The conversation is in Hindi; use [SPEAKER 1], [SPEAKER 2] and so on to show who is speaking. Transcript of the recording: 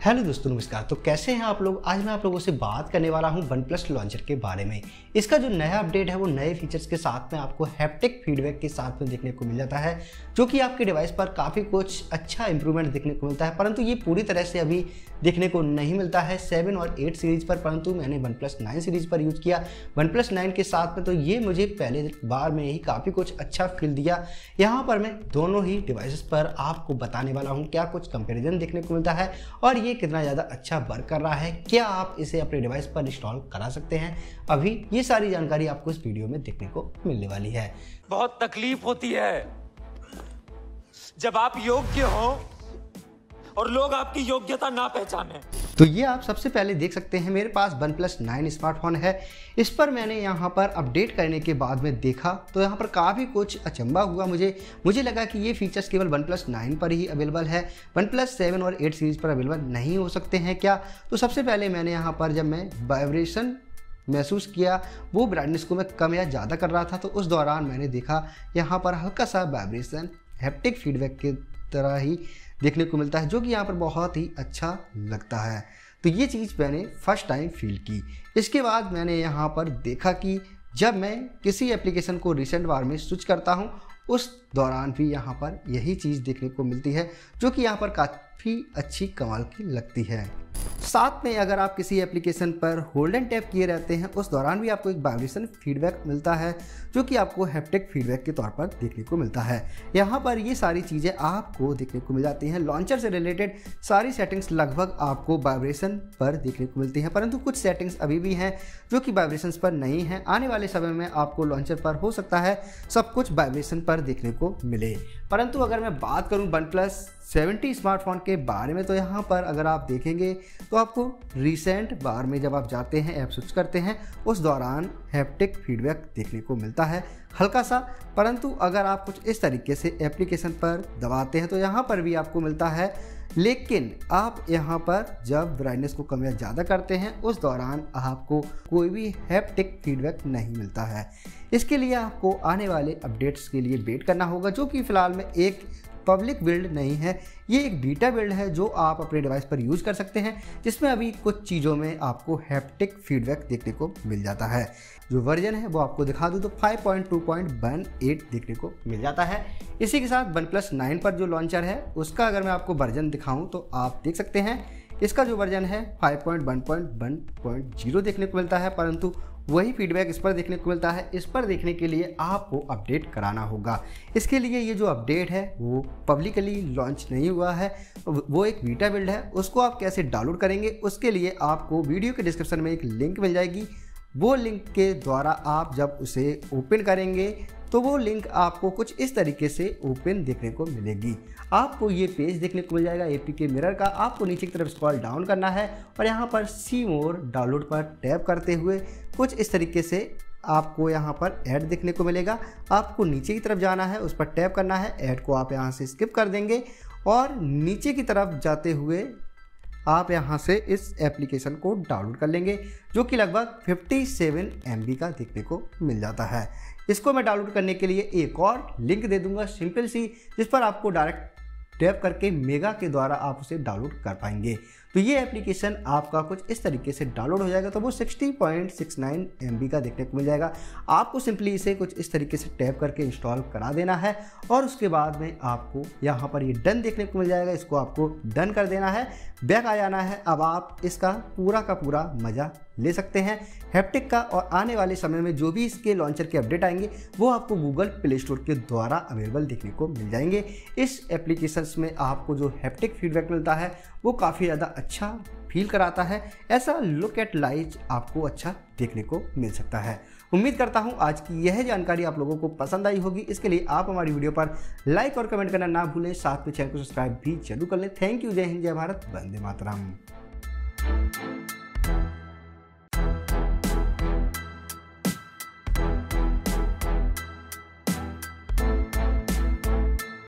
[SPEAKER 1] हेलो दोस्तों, नमस्कार। तो कैसे हैं आप लोग। आज मैं आप लोगों से बात करने वाला हूं OnePlus लॉन्चर के बारे में। इसका जो नया अपडेट है वो नए फीचर्स के साथ में आपको हैप्टिक फीडबैक के साथ में देखने को मिल जाता है, जो कि आपके डिवाइस पर काफ़ी कुछ अच्छा इंप्रूवमेंट देखने को मिलता है। परंतु ये पूरी तरह से अभी देखने को नहीं मिलता है 7 और 8 सीरीज पर, परंतु मैंने OnePlus 9 सीरीज पर यूज़ किया OnePlus 9 के साथ में। तो ये मुझे पहले बार में ही काफ़ी कुछ अच्छा फील दिया। यहाँ पर मैं दोनों ही डिवाइसेस पर आपको बताने वाला हूँ क्या कुछ कंपैरिजन देखने को मिलता है और ये कितना ज़्यादा अच्छा वर्क कर रहा है, क्या आप इसे अपने डिवाइस पर इंस्टॉल करा सकते हैं। अभी ये सारी जानकारी आपको इस वीडियो में देखने को मिलने वाली है।
[SPEAKER 2] बहुत तकलीफ होती है जब आप योग्य हो और लोग आपकी योग्यता ना पहचाने।
[SPEAKER 1] तो ये आप सबसे पहले देख सकते हैं, मेरे पास OnePlus 9 स्मार्टफोन है। इस पर मैंने यहाँ पर अपडेट करने के बाद में देखा तो यहाँ पर काफ़ी कुछ अचंभा हुआ। मुझे लगा कि ये फीचर्स केवल OnePlus 9 पर ही अवेलेबल है, OnePlus 7 और 8 सीरीज़ पर अवेलेबल नहीं हो सकते हैं क्या। तो सबसे पहले मैंने यहाँ पर जब मैं वाइब्रेशन महसूस किया, वो ब्राइटनेस को मैं कम या ज़्यादा कर रहा था, तो उस दौरान मैंने देखा यहाँ पर हल्का सा वाइब्रेशन हैप्टिक फीडबैक के तरह ही देखने को मिलता है, जो कि यहाँ पर बहुत ही अच्छा लगता है। तो ये चीज़ मैंने फर्स्ट टाइम फील की। इसके बाद मैंने यहाँ पर देखा कि जब मैं किसी एप्लीकेशन को रिसेंट बार में स्विच करता हूँ उस दौरान भी यहाँ पर यही चीज़ देखने को मिलती है, जो कि यहाँ पर काफ़ी अच्छी कमाल की लगती है। साथ में अगर आप किसी एप्लीकेशन पर होल्ड एंड टैप किए रहते हैं उस दौरान भी आपको एक वाइब्रेशन फीडबैक मिलता है, जो कि आपको हैप्टिक फीडबैक के तौर पर देखने को मिलता है। यहाँ पर ये सारी चीज़ें आपको देखने को मिल जाती हैं। लॉन्चर से रिलेटेड सारी सेटिंग्स लगभग आपको वाइब्रेशन पर देखने को मिलती हैं, परंतु कुछ सेटिंग्स अभी भी हैं जो कि वाइब्रेशन पर नहीं है। आने वाले समय में आपको लॉन्चर पर हो सकता है सब कुछ वाइब्रेशन पर देखने को मिले। परंतु अगर मैं बात करूँ OnePlus 70 स्मार्टफोन के बारे में, तो यहाँ पर अगर आप देखेंगे तो आपको रिसेंट बार में जब आप जाते हैं ऐप स्विच करते हैं उस दौरान हैप्टिक फीडबैक देखने को मिलता है हल्का सा। परंतु अगर आप कुछ इस तरीके से एप्लीकेशन पर दबाते हैं तो यहाँ पर भी आपको मिलता है, लेकिन आप यहाँ पर जब ब्राइटनेस को कम या ज़्यादा करते हैं उस दौरान आपको कोई भी हैप्टिक फीडबैक नहीं मिलता है। इसके लिए आपको आने वाले अपडेट्स के लिए वेट करना होगा, जो कि फ़िलहाल में एक पब्लिक बिल्ड नहीं है, ये एक बीटा बिल्ड है जो आप अपने डिवाइस पर यूज़ कर सकते हैं, जिसमें अभी कुछ चीज़ों में आपको हैप्टिक फीडबैक देखने को मिल जाता है। जो वर्जन है वो आपको दिखा दूँ तो 5.2.18 देखने को मिल जाता है। इसी के साथ OnePlus 9 पर जो लॉन्चर है उसका अगर मैं आपको वर्जन दिखाऊँ तो आप देख सकते हैं इसका जो वर्जन है 5.1.1.0 देखने को मिलता है, परंतु वही फीडबैक इस पर देखने को मिलता है। इस पर देखने के लिए आपको अपडेट कराना होगा। इसके लिए ये जो अपडेट है वो पब्लिकली लॉन्च नहीं हुआ है, वो एक बीटा बिल्ड है। उसको आप कैसे डाउनलोड करेंगे उसके लिए आपको वीडियो के डिस्क्रिप्शन में एक लिंक मिल जाएगी। वो लिंक के द्वारा आप जब उसे ओपन करेंगे तो वो लिंक आपको कुछ इस तरीके से ओपन देखने को मिलेगी। आपको ये पेज देखने को मिल जाएगा APK मिरर का। आपको नीचे की तरफ स्क्रॉल डाउन करना है और यहाँ पर सी मोर डाउनलोड पर टैप करते हुए कुछ इस तरीके से आपको यहाँ पर ऐड देखने को मिलेगा। आपको नीचे की तरफ जाना है, उस पर टैप करना है, ऐड को आप यहाँ से स्किप कर देंगे और नीचे की तरफ जाते हुए आप यहाँ से इस एप्लीकेशन को डाउनलोड कर लेंगे, जो कि लगभग 57 MB का देखने को मिल जाता है। इसको मैं डाउनलोड करने के लिए एक और लिंक दे दूंगा सिंपल सी, जिस पर आपको डायरेक्ट टैप करके मेगा के द्वारा आप उसे डाउनलोड कर पाएंगे। तो ये एप्लीकेशन आपका कुछ इस तरीके से डाउनलोड हो जाएगा। तो वो 60.69 MB का देखने को मिल जाएगा। आपको सिंपली इसे कुछ इस तरीके से टैप करके इंस्टॉल करा देना है और उसके बाद में आपको यहाँ पर ये डन देखने को मिल जाएगा। इसको आपको डन कर देना है, बैक आ जाना है। अब आप इसका पूरा का पूरा मज़ा ले सकते हैं हैप्टिक का। और आने वाले समय में जो भी इसके लॉन्चर के अपडेट आएंगे वो आपको गूगल प्ले स्टोर के द्वारा अवेलेबल देखने को मिल जाएंगे। इस एप्लीकेशंस में आपको जो हैप्टिक फीडबैक मिलता है वो काफ़ी ज़्यादा अच्छा फील कराता है। ऐसा लुक एट लाइट आपको अच्छा देखने को मिल सकता है। उम्मीद करता हूँ आज की यह जानकारी आप लोगों को पसंद आई होगी। इसके लिए आप हमारी वीडियो पर लाइक और कमेंट करना ना भूलें, साथ में चैनल को सब्सक्राइब भी जरूर कर लें। Thank you. जय हिंद, जय भारत, वंदे मातरम।